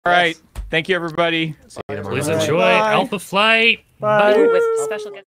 All right. Thank you, everybody. Please enjoy Alpha Flight. Bye. Bye. With special guest.